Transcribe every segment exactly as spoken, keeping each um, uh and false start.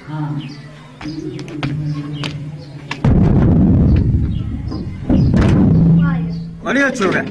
وليا تشوفه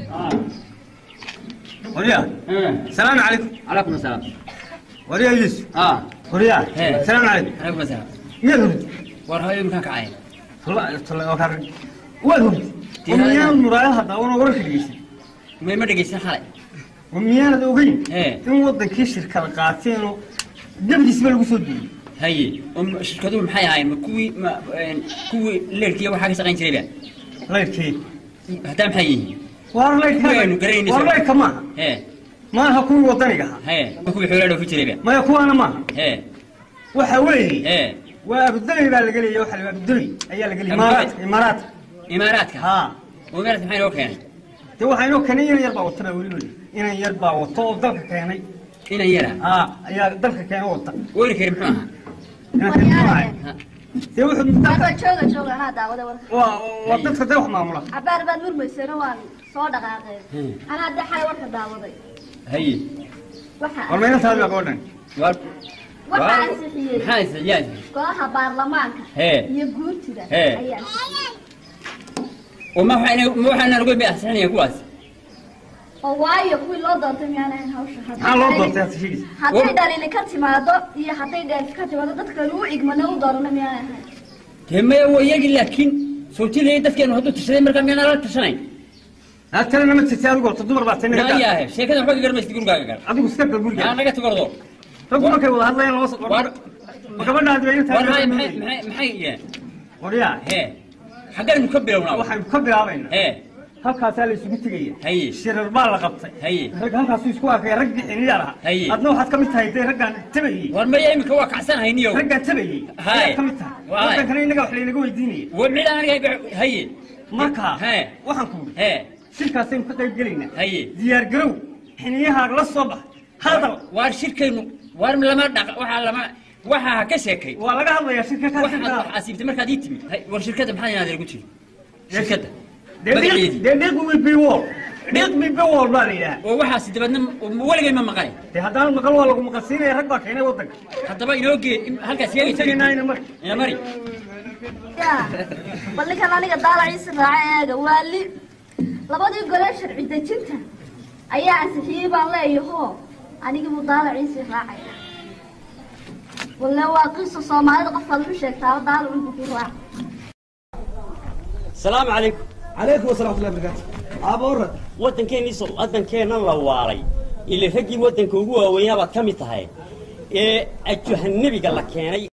وليا السلام عليكم. عليكم السلام. وليا يوسف. اه وليا السلام عليكم. عليكم السلام. مين ورهاي مكانك عين. والله والله وكان وين وميان المرايه هذا وانا ورك دقيسي ما ما دقيسين خالي وميان دوغين ايه in wadankii shirka la qaateen oo dabdiisba lagu soo diiyay haye um shirkaduhu maxay ahaayeen kuwii kuwii leerkii waxa ka shaqayn jiray leerkii hada maxay yihiin war leerkii war leerkii ma ee ma aha kuwii wadaniga ee kuwii xoolaha ku jiray ma kuwana ma ee waxa weeye ee waa abdulay baa laga leeyahay waxa la abdulay ayaa laga leeyahay imaaraat imaaraat imaaraadka ha imaaraat maxay loo keenay de waxay noo keenay yar baa wata wali inay yar baa wato oo dalka keenay inay yara ha ayaa dalka keenay wata wari kari muxuu ahaa de wuxuu dadka jooga jooga ha daawada war waa waa dadka de wax maamula abaar baad murmaysana waan soo dhaqaaqay ana hadda xal warka daawaday haye waxa warmayna taad la qodan war waxa sixiyay maxay sixiyay golaha baarlamaanka iyo guurtida ayaa وما حنا ما حنا نقول بأحسن يا كواس. وايو كل لو دانت ميانا هاوشة. ها لو دانت يا سيدي. حتى داري اللي كاتي ما دو هي حتى داري كاتي ما دو تذكروا إجمالا ودارنا ميانا هاي. هم هو يجي لكن صوتي ليه تذكر هذا تشتري مركب ميانا لا تشتري. هذا أنا متساعد قلت تدور بعدين. لا يا هي شيء كذا حد يقدر يستقول قاعد. أبي مستقبل قول قاعد. أنا قلت برضو. تقول لك والله هذا يلا وسط. ما قبلنا هذا يوم ثاني. والله محي محي محي. وريا. هي. حق المكبر ولا واحد مكبر عامين ايه halkaas la isugu tagay hay shirar baa la qabtay hay rag halkaas isku arkay rag xiniyaha adna waxaad kamid tahay raggan tabayay war ma yeemka waa kacsan hayniyo raggan tabayay hay kamid tahay raggan kana inaga wax leeyahay weydiinay war mid aan aniga hay marka hay waxaan ku hay shirkaas in ka qayb galayna hay diyaar garow xiniyaha la soo bax hadal war shirkaynu war lama dhaq waxa lama waxa ka sheekay waa laga hadlayaa shirka ka waxa xasiibtay markaad ii timi war shirkada maxay inaad igu tiri shirkada deeq deeq mi biwol deeq mi biwol baa leeyahay oo waxa si dabadna waligay ma maqay de hadaan maqal waa lagu maqasiinay rag baa keenay wadanka hadaba inooge halkaas yaga tagaynayna mar ina mari ya balli kan aniga daalaciisa raaceega waali labadii gole sharci dejinta ayaa ansixiyay baan leeyahay aniga mu daalaciisa raacay والله واقص الصومالي قفل في الشيخ تعال تعال ونبكي. السلام عليكم. عليكم السلام ورحمة الله وبركاته. أبورد. ودن كان يسول ودن كان الله واري. اللي فجي ودن كوجوا وياه بتكمل تهاي. إيه أجهنبي قال لك يعني.